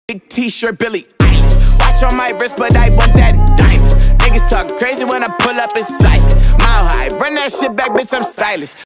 big t-shirt, Billy Eilish. Watch on my wrist, but I want that diamond. Niggas talk crazy when I pull up in sight. Mile high, run that shit back, bitch, I'm stylish.